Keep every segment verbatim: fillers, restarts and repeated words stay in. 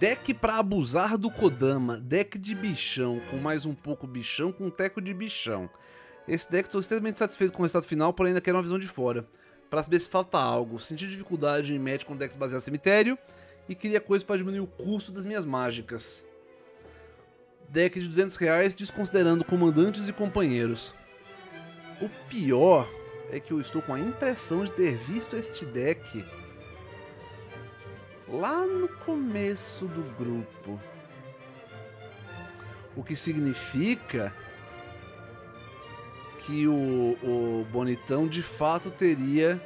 Deck pra abusar do Kodama. Deck de bichão, com mais um pouco bichão, com um teco de bichão. Esse deck estou extremamente satisfeito com o resultado final, porém ainda quero uma visão de fora. Pra saber se falta algo. Senti dificuldade em match com decks baseados em cemitério. E queria coisa para diminuir o custo das minhas mágicas. Deck de duzentos reais, desconsiderando comandantes e companheiros. O pior é que eu estou com a impressão de ter visto este deck lá no começo do grupo. O que significa que o, o Bonitão de fato teria...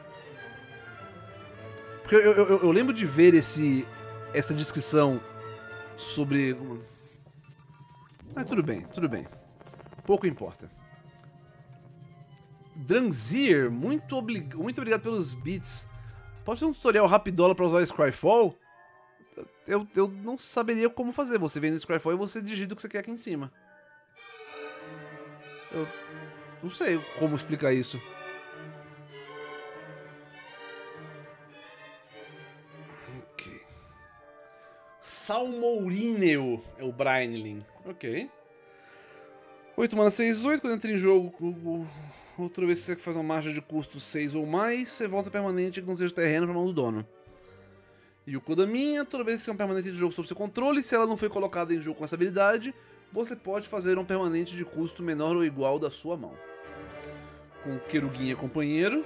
Porque eu, eu, eu lembro de ver esse, essa descrição sobre... Mas tudo bem, tudo bem. Pouco importa. Dranzir, muito, oblig... muito obrigado pelos bits. Pode ser um tutorial rapidola para usar o Scryfall? Eu, eu não saberia como fazer. Você vem no Scryfall e você digita o que você quer aqui em cima. Eu não sei como explicar isso. Ok. Salmourineu é o Brainlin. Ok. oito mana, seis, oito. Quando entra em jogo, outra vez que você faz uma margem de custo seis ou mais, você volta permanente que não seja terreno para mão do dono. E o Kodaminha, toda vez que é um permanente de jogo sob seu controle, se ela não foi colocada em jogo com essa habilidade, você pode fazer um permanente de custo menor ou igual da sua mão. Com o Keruguinha companheiro.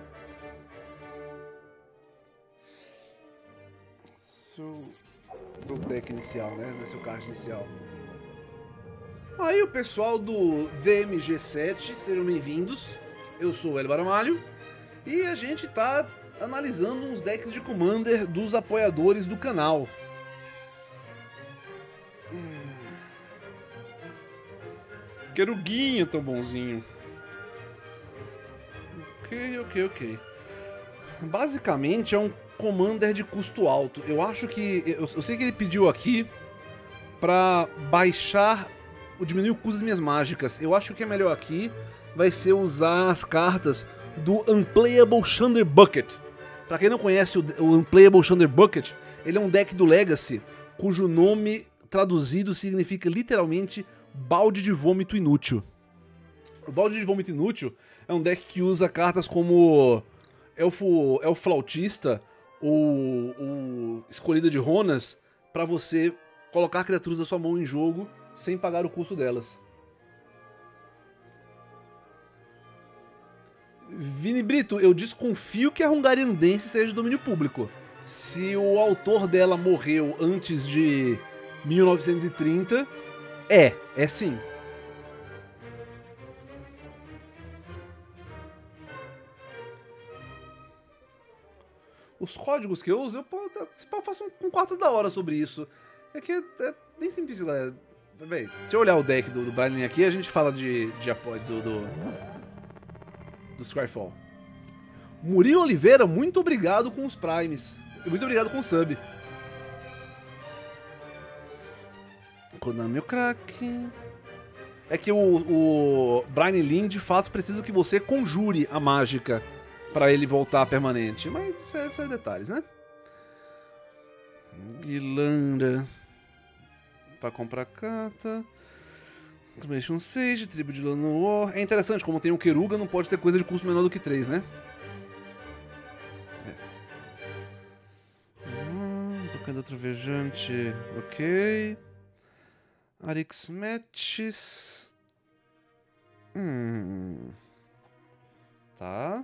Seu, seu deck inicial, né? Seu card inicial. Aí o pessoal do D M G sete, sejam bem-vindos. Eu sou o Hélio Baramalho. E a gente tá analisando uns decks de Commander dos apoiadores do canal. Hum. Keruguinha tão bonzinho. Ok, ok, ok. Basicamente é um Commander de custo alto. Eu acho que... Eu, eu sei que ele pediu aqui pra baixar... diminuir o custo das minhas mágicas. Eu acho que o que é melhor aqui vai ser usar as cartas do Unplayable Chunder Bucket. Pra quem não conhece o, o Unplayable Chunder Bucket, ele é um deck do Legacy, cujo nome traduzido significa literalmente balde de vômito inútil. O balde de vômito inútil é um deck que usa cartas como Elfo, Elfo Flautista ou, ou Escolhida de Ronas pra você colocar criaturas da sua mão em jogo sem pagar o custo delas. Vini Brito, eu desconfio que a Hungarian Dance seja de domínio público. Se o autor dela morreu antes de mil novecentos e trinta, é, é sim. Os códigos que eu uso, eu, eu faço um, um quarto da hora sobre isso. É que é, é bem simples, galera. Bem, deixa eu olhar o deck do, do Brian aqui e a gente fala de, de apoio do, do, do Scryfall. Murilo Oliveira, muito obrigado com os Primes. Muito obrigado com o sub. Konami o crack. É que o, o Brian Lin de fato precisa que você conjure a mágica pra ele voltar permanente. Mas isso é, isso é detalhes, né? Guilanda. Pra comprar carta. Transformation Sage, Tribo de Llanowar. É interessante, como tem o Keruga, não pode ter coisa de custo menor do que três, né? É. Hum, Tocando Trovejante. Ok. Arixmetis. Hum. Tá.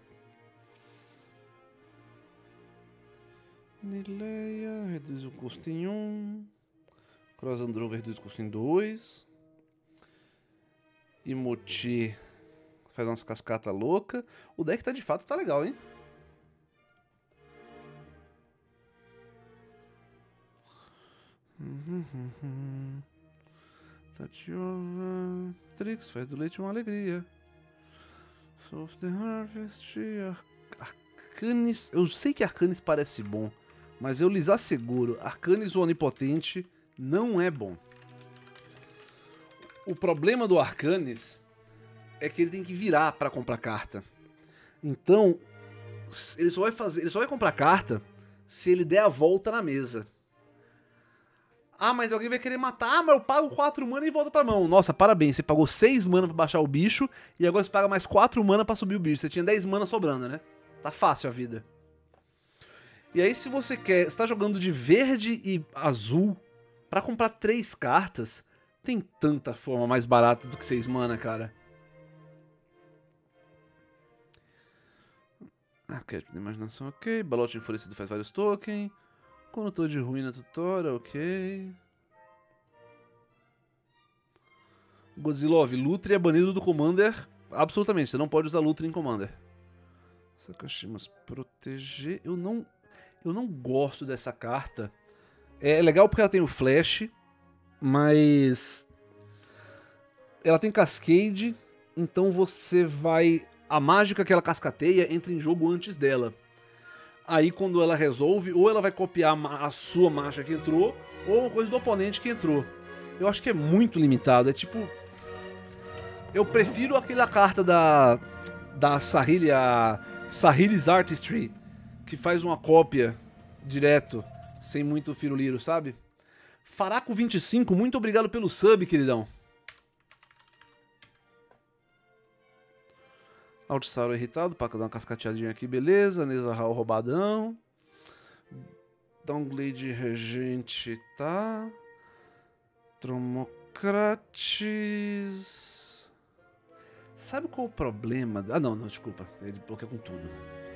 Nileia, reduz o custo em um. Crossandrover reduz o custo em dois. Imoti faz umas cascatas loucas. O deck tá de fato tá legal, hein? Uhum, uhum. Tatiova. Trix faz do leite uma alegria. Soul of the Harvest. Ar Arcanis. Eu sei que Arcanis parece bom, mas eu lhes asseguro: Arcanis o Onipotente não é bom. O problema do Arcanis é que ele tem que virar para comprar carta. Então, ele só vai fazer, ele só vai comprar carta se ele der a volta na mesa. Ah, mas alguém vai querer matar. Ah, mas eu pago quatro mana e volta pra mão. Nossa, parabéns, você pagou seis mana pra baixar o bicho e agora você paga mais quatro mana pra subir o bicho. Você tinha dez mana sobrando, né? Tá fácil a vida. E aí, se você quer... Você tá jogando de verde e azul pra comprar três cartas, tem tanta forma mais barata do que seis mana, cara. Ah, Arquétipo de imaginação, ok. Balote enfurecido faz vários tokens. Condutor de ruína tutora, ok. Godzilov, Lutri é banido do Commander. Absolutamente, você não pode usar Lutri em Commander. Sakashimas, proteger. Eu não, eu não gosto dessa carta. É legal porque ela tem o Flash, mas ela tem Cascade, então você vai... A mágica que ela cascateia entra em jogo antes dela. Aí quando ela resolve, ou ela vai copiar a sua marcha que entrou, ou uma coisa do oponente que entrou. Eu acho que é muito limitado, é tipo... Eu prefiro aquela carta da... Da Sahili, a Sahili's Artistry, que faz uma cópia direto, sem muito firuliro, sabe? Faraco vinte e cinco, muito obrigado pelo sub, queridão. Altisauro irritado, pra dar uma cascateadinha aqui, beleza. Nezahal roubadão. Downglade regente, tá. Tromocrates. Sabe qual o problema? Ah, não, não, desculpa. Ele bloqueia com tudo.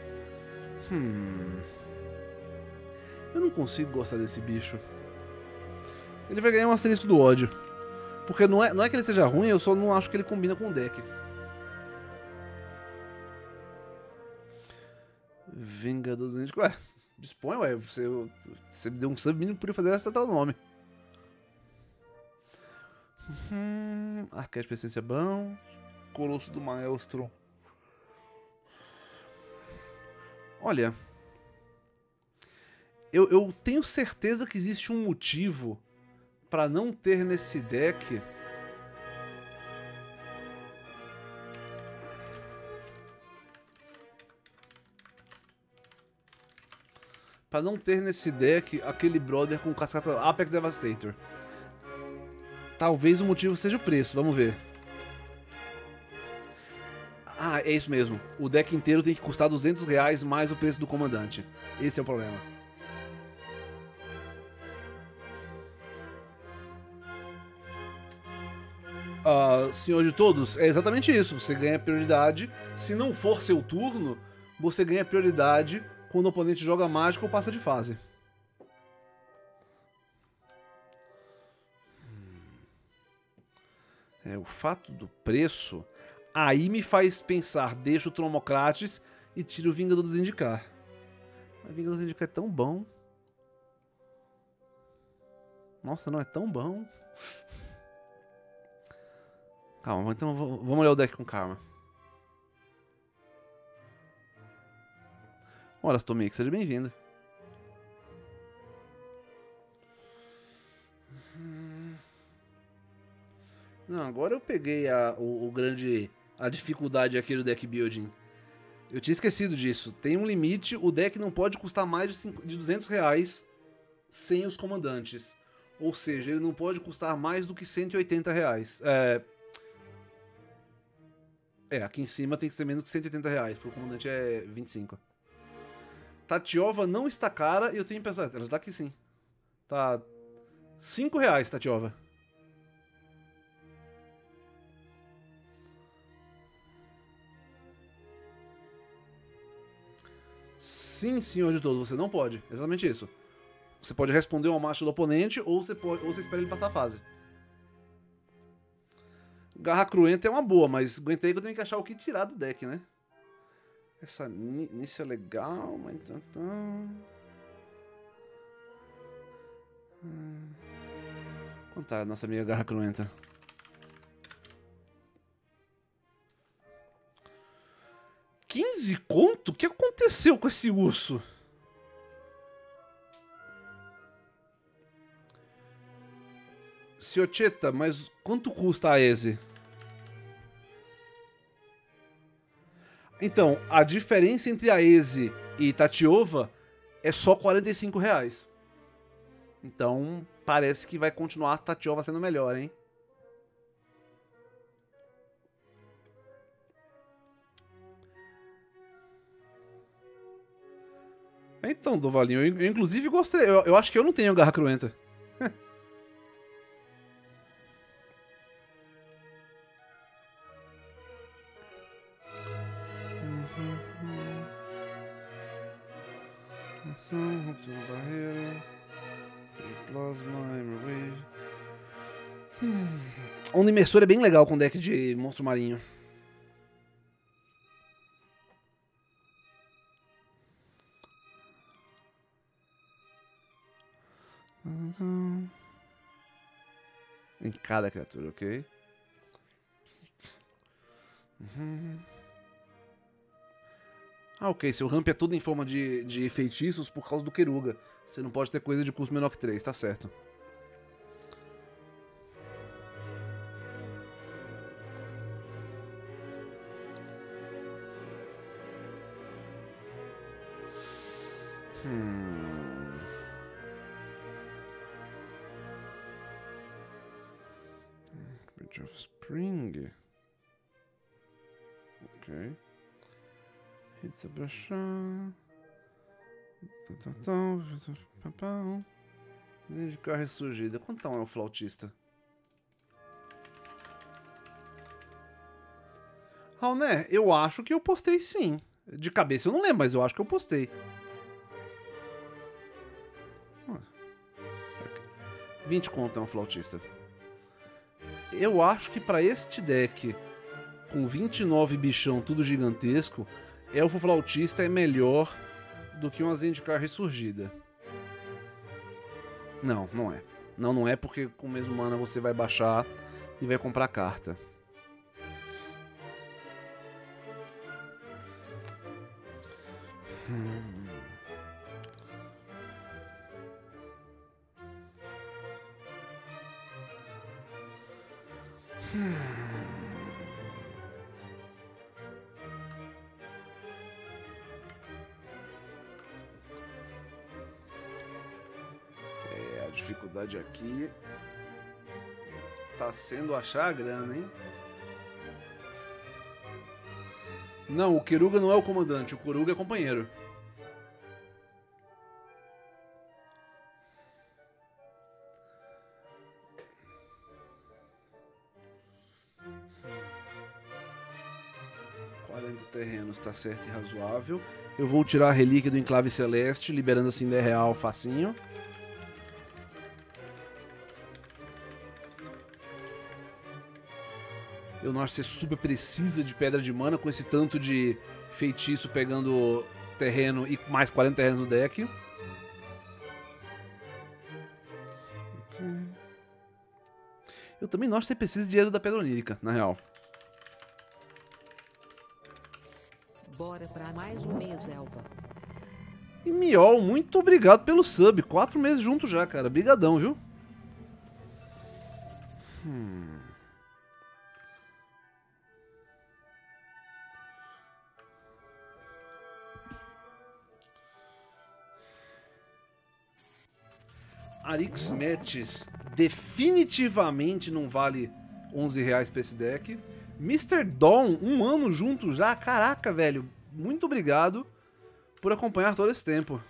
Hum. Eu não consigo gostar desse bicho. Ele vai ganhar um asterisco do ódio. Porque não é, não é que ele seja ruim, eu só não acho que ele combina com o deck. Vingadores do Índico. Ué, dispõe, ué. Você, você me deu um sub mínimo, podia fazer esse tal nome. Hum, Arquétipo Essência bom. Colosso do Maelstro. Olha. Eu, eu tenho certeza que existe um motivo pra não ter nesse deck. Pra não ter nesse deck aquele brother com cascata Apex Devastator. Talvez o motivo seja o preço, vamos ver. Ah, é isso mesmo. O deck inteiro tem que custar duzentos reais mais o preço do comandante. Esse é o problema. Uh, senhor de todos, é exatamente isso. Você ganha prioridade. Se não for seu turno, você ganha prioridade quando o oponente joga mágica ou passa de fase. É, o fato do preço aí me faz pensar, deixa o Tromocrates e tira o Vingador dos Indicar. Mas o Vingador dos Indicar é tão bom. Nossa, não é tão bom. Calma, então vamos olhar o deck com calma. Olha, Tomix, seja bem-vindo. Não, agora eu peguei a, o, o grande, a dificuldade aqui do deck building. Eu tinha esquecido disso. Tem um limite, o deck não pode custar mais de, cinco, de duzentos reais sem os comandantes. Ou seja, ele não pode custar mais do que cento e oitenta reais. É, é aqui em cima tem que ser menos que cento e oitenta reais, porque o comandante é vinte e cinco. Tatiova não está cara e eu tenho que pensar, ela está aqui sim. Tá cinco reais, Tatiova. Sim, senhor de todos, você não pode. Exatamente isso. Você pode responder uma marcha do oponente ou você, pode, ou você espera ele passar a fase. Garra Cruenta é uma boa, mas aguentei que eu tenho que achar o que tirar do deck, né? Essa Nisso é legal, mas então... Hum. Quanto tá a nossa amiga Garra Cruenta? quinze conto? O que aconteceu com esse urso? Ciocheta, mas quanto custa a Eze? Então, a diferença entre a Eze e Tatiova é só quarenta e cinco reais. Então, parece que vai continuar a Tatiova sendo melhor, hein? Então, Dovalinho, eu, eu inclusive gostei. Eu, eu acho que eu não tenho garra cruenta. Barreira. Plasma, Emerwave. Hum. Onda imersora é bem legal com deck de monstro marinho. Em cada criatura, ok? Uhum. Ah, ok. Seu ramp é tudo em forma de, de feitiços por causa do Keruga. Você não pode ter coisa de custo menor que três, tá certo. Hmm. Bridge of Spring. Ok. Hits a brushar. De carro ressurgida. Quanto tá um flautista? Rauné, eu acho que eu postei sim. De cabeça eu não lembro, mas eu acho que eu postei. vinte conto é um flautista. Eu acho que pra este deck, com vinte e nove bichão, tudo gigantesco, Elfo Flautista é melhor do que uma Zendikar ressurgida. Não, não é. Não, não é porque com o mesmo mana você vai baixar e vai comprar carta. Hum. Hum. É, a dificuldade aqui tá sendo achar a grana, hein? Não, o Keruga não é o comandante, o Keruga é companheiro. quarenta terrenos, tá certo e razoável. Eu vou tirar a relíquia do Enclave Celeste, liberando assim dez real facinho. Eu não acho que você super precisa de pedra de mana com esse tanto de feitiço pegando terreno e mais quarenta terrenos no deck. Eu também não acho que você precisa de dinheiro da pedra onírica, na real. Bora pra mais um mês, Elva. E Miol, muito obrigado pelo sub. Quatro meses junto já, cara. Brigadão, viu? Hum... Arix Metis definitivamente não vale onze reais pra esse deck. mister Dawn, um ano junto já. Caraca, velho. Muito obrigado por acompanhar todo esse tempo.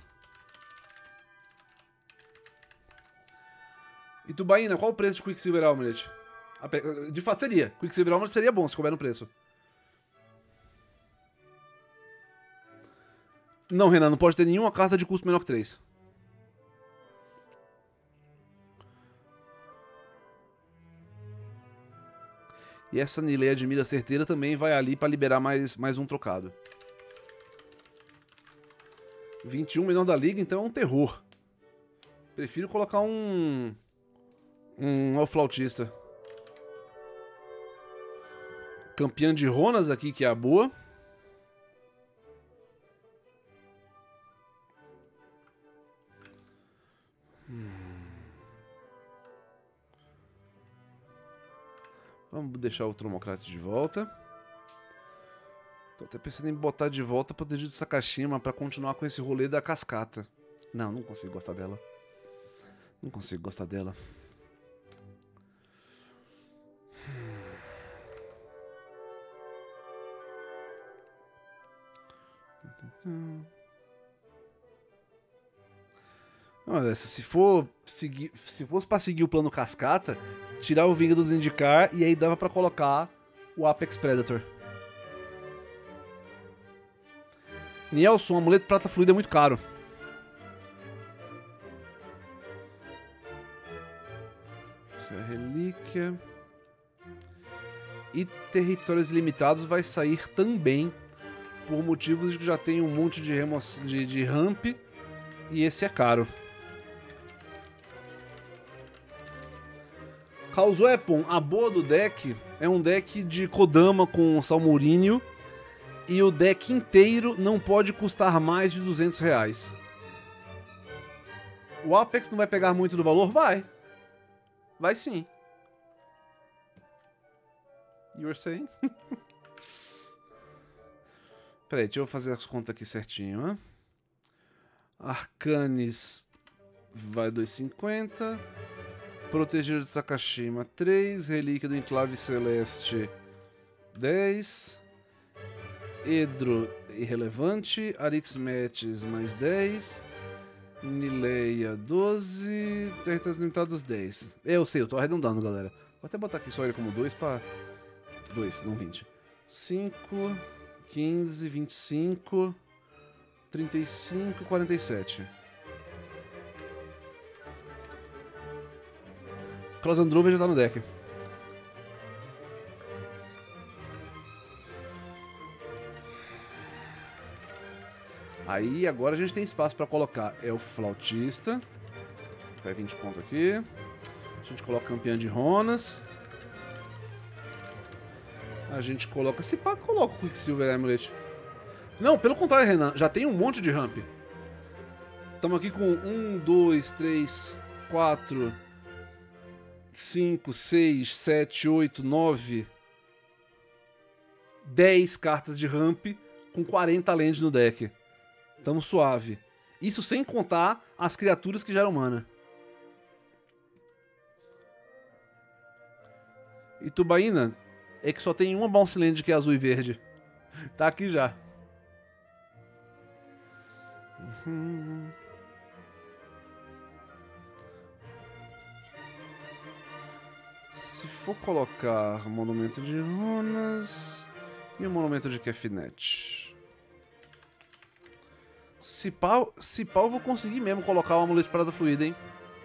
E Tubaína, qual o preço de Quicksilver Amulet? De fato seria. Quicksilver Amulet seria bom se couber no preço. Não, Renan, não pode ter nenhuma carta de custo menor que três. E essa Nileia de mira certeira também vai ali pra liberar mais, mais um trocado. vinte e um menor da liga, então é um terror. Prefiro colocar um... Um Elflautista. Campeã de Ronas aqui, que é a boa. Vamos deixar o Tromocrates de volta. Tô até pensando em botar de volta pro Deji de Sakashima pra continuar com esse rolê da cascata. Não, não consigo gostar dela. Não consigo gostar dela. Olha, se for seguir, se fosse pra seguir o plano cascata, tirar o Vinga dos Zendikar e aí dava pra colocar o Apex Predator. Nielson, amuleto prata fluida é muito caro. Isso é relíquia. E territórios limitados vai sair também, por motivos de que já tem um monte de, de, de ramp e esse é caro. Chaos Weapon, a boa do deck é um deck de Kodama com Salmurínio e o deck inteiro não pode custar mais de duzentos reais. O Apex não vai pegar muito do valor? Vai. Vai sim. You're saying? Peraí, deixa eu fazer as contas aqui certinho. Né? Arcanes vai dois e cinquenta. Proteger de Sakashima três. Relíquia do Enclave Celeste dez. Edro irrelevante. Arix Metis mais dez. Nileia doze. Territórios limitados dez. Eu sei, eu tô arredondando, galera. Vou até botar aqui só ele como dois pra... dois, não vinte. cinco, quinze, vinte e cinco, trinta e cinco, quarenta e sete. Cross Androver já tá no deck. Aí agora a gente tem espaço pra colocar Elfo Flautista. Vai vinte pontos aqui. A gente coloca Campeã de Ronas. A gente coloca... Se pá, coloca o Quicksilver Amulet. Não, pelo contrário, Renan. Já tem um monte de ramp. Estamos aqui com um, dois, três, quatro, cinco, seis, sete, oito, nove, dez cartas de ramp com quarenta lands no deck. Tamo suave. Isso sem contar as criaturas que geram mana. E Tubaína é que só tem uma Bounce Land que é azul e verde. Tá aqui já. Uhum. Se for colocar Monumento de Runas e o Monumento de Kefnet. Se pau, se pau eu vou conseguir mesmo colocar o Amuleto de Parada Fluida, hein?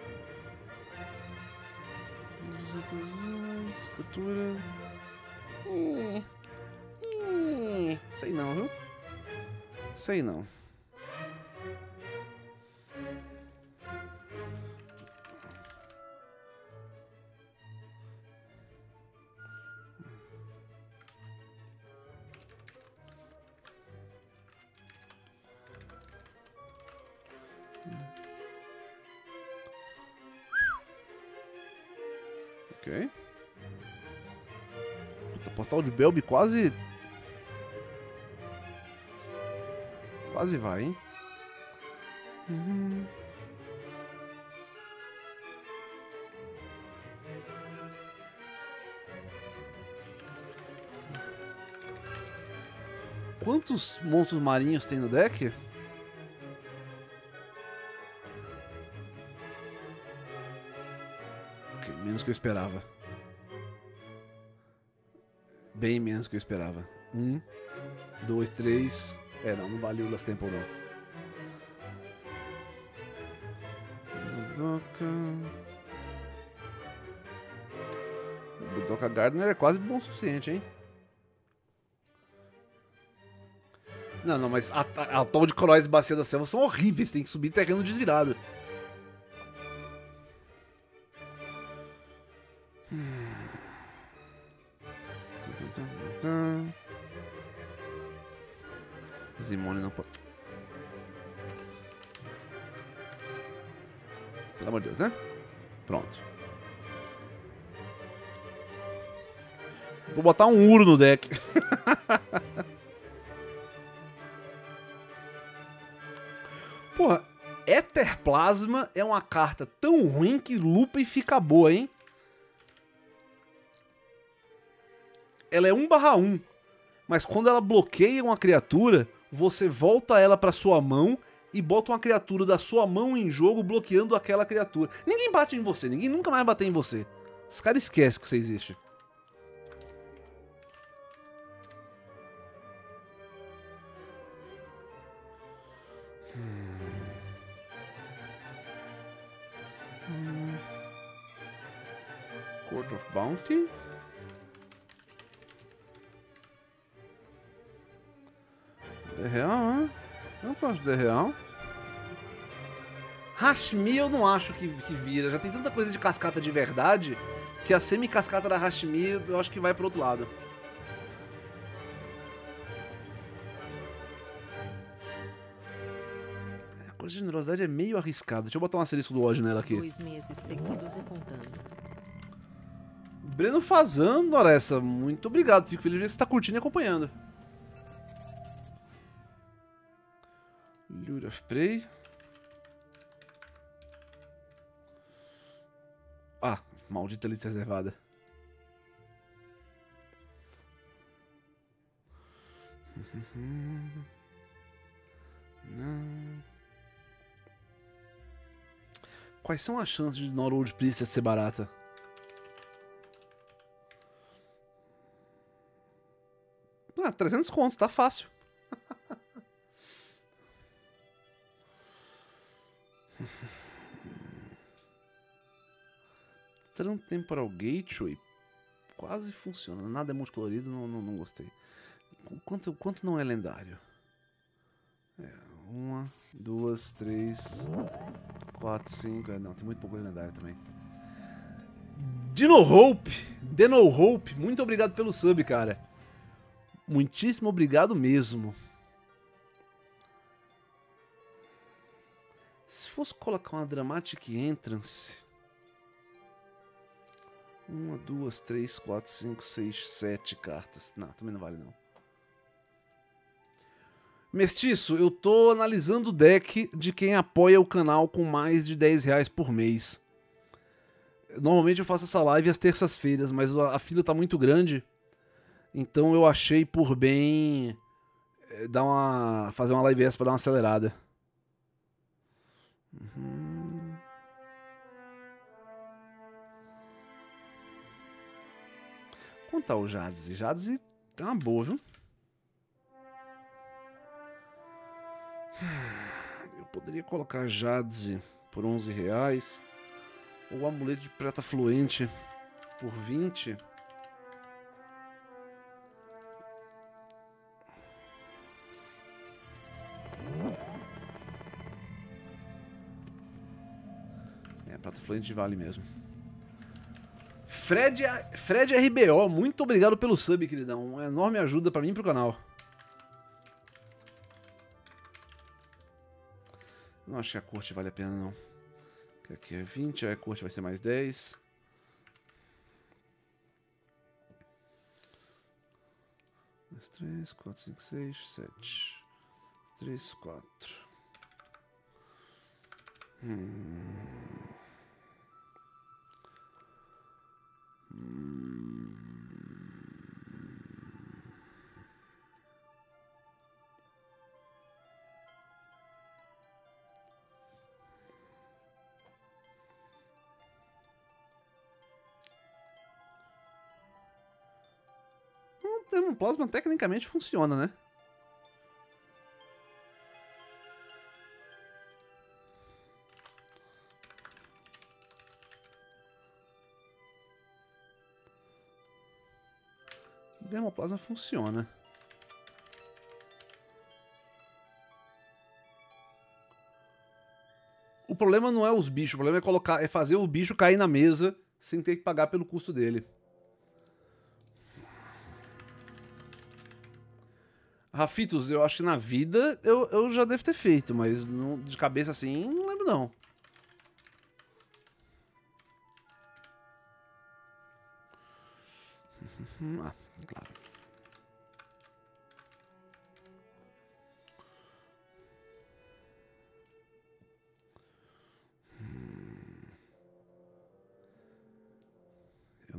Escultura. Hum, hum, sei não, viu? Sei não. Ok. Puta, Portal de Belby quase... Quase vai, hein? Uhum. Quantos monstros marinhos tem no deck? Ok, menos que eu esperava. Bem menos que eu esperava. Um, dois, três... É, não, não vale o Last Temple, não. Budoka... O Budoka Gardener é quase bom o suficiente, hein? Não, não, mas a, a, a Tom de Coróis e Bacia da Selva são horríveis. Tem que subir terreno desvirado. Hum. Zimone não pode... Pelo amor de Deus, né? Pronto. Vou botar um Uro no deck. Porra, Etherplasma é uma carta tão ruim que lupa e fica boa, hein? Ela é um barra um, mas quando ela bloqueia uma criatura, você volta ela pra sua mão e bota uma criatura da sua mão em jogo bloqueando aquela criatura. Ninguém bate em você, ninguém nunca mais bate em você. Os caras esquecem que você existe. Hum. Court of Bounty. De real, né? Eu gosto de real. Hashmi eu não acho que, que vira. Já tem tanta coisa de cascata de verdade que a semi-cascata da Hashmi eu acho que vai pro outro lado. A coisa de generosidade é meio arriscada. Deixa eu botar um asterisco do ódio nela aqui. Dois meses seguidos e contando. Breno Fazan, Noressa, muito obrigado. Fico feliz de ver que você tá curtindo e acompanhando. Lure of Prey. Ah, maldita lista reservada. Não. Quais são as chances de Norwood Princess ser barata? Ah, trezentos contos, tá fácil. Temporal Gateway quase funciona. Nada é multicolorido, não, não, não gostei. Quanto, quanto não é lendário? É, uma, duas, três, quatro, cinco. É, não, tem muito pouco lendário também. Dino Hope, Deno Hope, muito obrigado pelo sub, cara. Muitíssimo obrigado mesmo. Se fosse colocar uma Dramatic Entrance. Uma, duas, três, quatro, cinco, seis, sete cartas. Não, também não vale não. Mestiço, eu tô analisando o deck de quem apoia o canal com mais de dez reais por mês. Normalmente eu faço essa live às terças-feiras, mas a fila tá muito grande. Então eu achei por bem dar uma, fazer uma live essa pra dar uma acelerada. Uhum. Quanto tá o Jadze? Jadze é uma boa, viu? Eu poderia colocar Jadze por onze reais. Ou o amuleto de prata fluente por vinte. É, prata fluente vale mesmo. Fred, Fred R B O, muito obrigado pelo sub, queridão. Uma enorme ajuda pra mim e pro canal. Não acho que a corte vale a pena, não. Aqui é vinte, aí a corte vai ser mais dez. dois, três, quatro, cinco, seis, sete. três, quatro. Hum. Hum. O Termoplasma tecnicamente funciona, né? Dermoplasma funciona. O problema não é os bichos, o problema é colocar, é fazer o bicho cair na mesa sem ter que pagar pelo custo dele. Rafitos, eu acho que na vida eu, eu já devo ter feito, mas no, de cabeça assim, não lembro não. Ah, claro.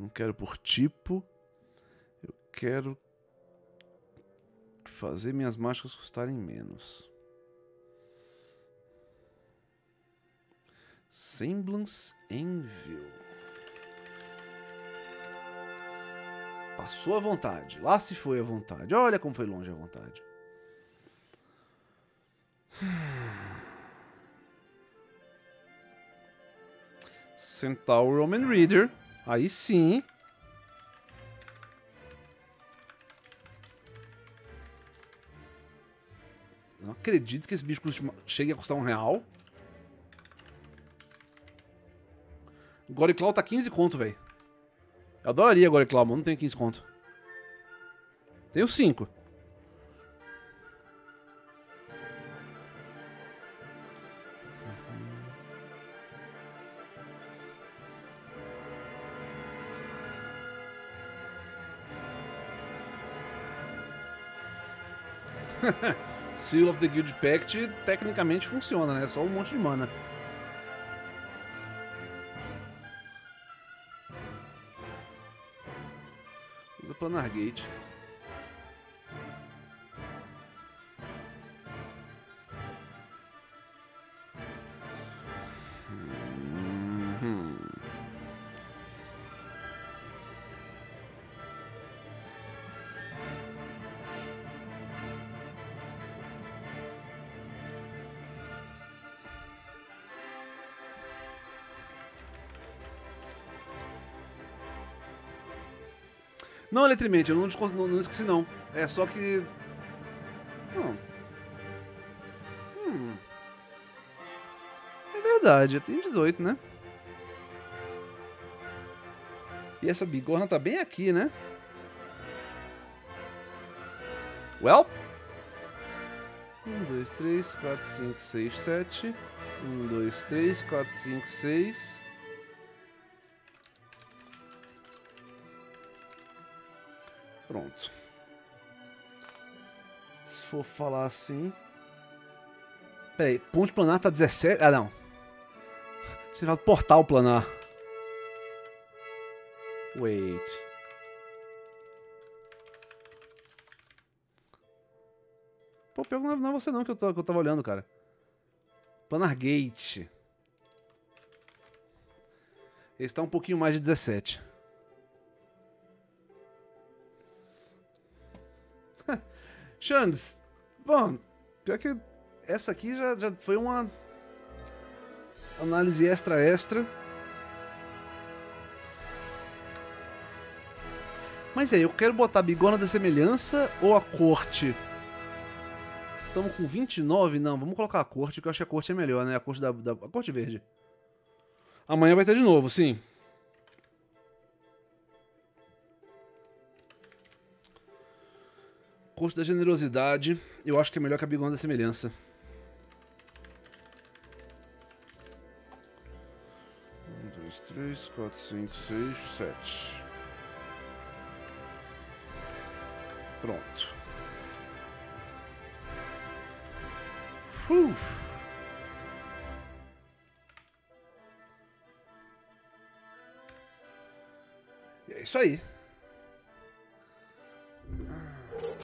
Não quero por tipo. Eu quero fazer minhas mágicas custarem menos. Semblance Envil. Passou à vontade. Lá se foi à vontade. Olha como foi longe a vontade. Centaur Roman Reader. Aí sim. Não acredito que esse bicho chegue a custar um real. Goriclaw tá quinze conto, velho. Eu adoraria Goriclaw, mas não tenho quinze conto. Tenho cinco. Seal of the Guild Pact tecnicamente funciona, né? Só um monte de mana. Usa Planar Gate. Uhum. Não, Eletrimente, eu não, não, não esqueci não. É só que... Não. Hum. É verdade, eu tenho dezoito, né? E essa bigorna tá bem aqui, né? Well... um, dois, três, quatro, cinco, seis, sete... um, dois, três, quatro, cinco, seis... Pronto. Se for falar assim... Peraí, ponte planar tá dezessete... Ah, não. Você fala portal planar. Wait. Pô, pior que não é você não que eu, tô, que eu tava olhando, cara. Planar Gate. Esse tá um pouquinho mais de dezessete. Xandes, bom, pior que essa aqui já, já foi uma análise extra extra. Mas aí, eu quero botar a bigorna da semelhança ou a corte? Estamos com vinte e nove? Não, vamos colocar a corte, que eu acho que a corte é melhor, né? A corte da, da a corte verde. Amanhã vai ter de novo, sim. Custo da generosidade, eu acho que é melhor que a bigorna da semelhança. Um, dois, três, quatro, cinco, seis, sete. Pronto. Uh. E é isso aí.